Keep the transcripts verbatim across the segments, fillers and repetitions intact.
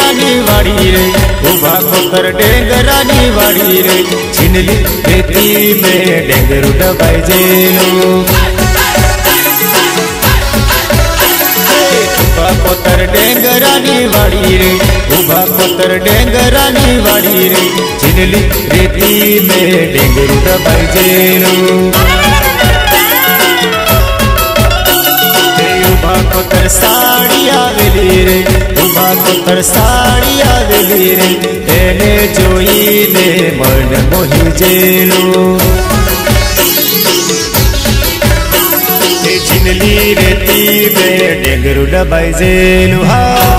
डेंगरानी वाड़ी रे, उभा कोतर डेंगरानी वाड़ी रे, छिनली रेती में डेंगरू दबाई जेलो। उभा कोतर डेंगरानी वाड़ी रे, उभा कोतर डेंगरानी वाड़ी रे, छिनली रेती में डेंगरू दबाई जेलो। उभा कोतर साड़ी आवेली रे, उभा कोतर साड़ी आवेली रे, एने जोईने मन मोही जेलो। छिनली रेती में डेंगरू दबाई जेलो। हाँ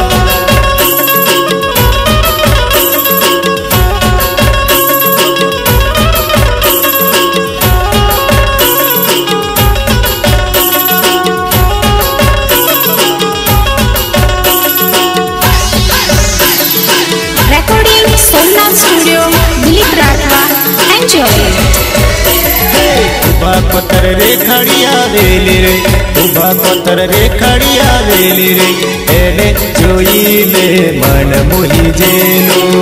उभा कोतर रे खड़िया वेली रे, उभा कोतर रे खड़िया वेली रे, एने जोई में मन मोही जेलो।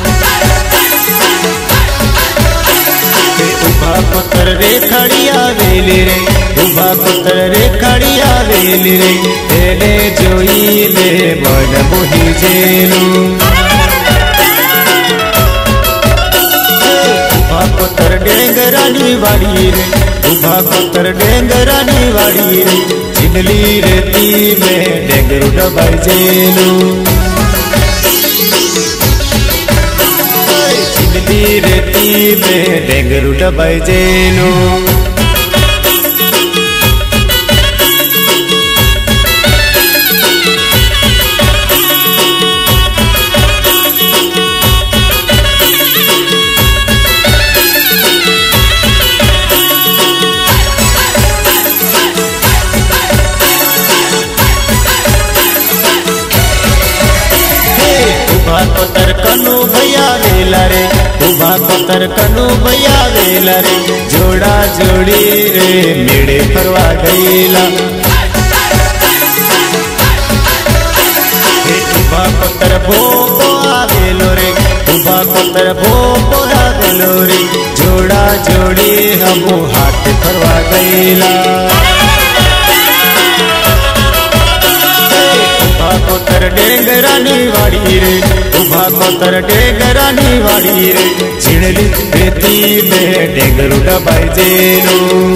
उभा कोतर रे खड़िया वेली रे, उभा कोतर रे खड़िया वेली रे, एने जोई में मन मोही जेलो। उभा कोतर डेंगरानी वाड़ी रे, उभा कोतर डेंगरानी वाड़ी रे, छिनली रेती में डेंगरू दबाई जेलो। छिनली रेती में डेंगरू दबाई जेलो। उभा कोतर कनु भैया वेला रे, उभा कोतर कनु भैया वेला रे, जोड़ा जोड़ी रे मेड़े फरवा गईला। उभा कोतर भोपो आवेलो रे, उभा कोतर भोपो आवेलो रे, जोड़ा जोड़ी हम हाथ फरवा गईला। उभा कोतर डेंगरानी वाड़ी रे, उभा कोतर डेंगरानी वाड़ी रे, छिनली रेती में डेंगरू दबाई जेलो।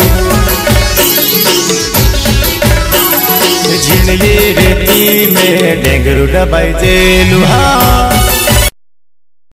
छिनली रेती में डेंगरू दबाई जेलो। हाँ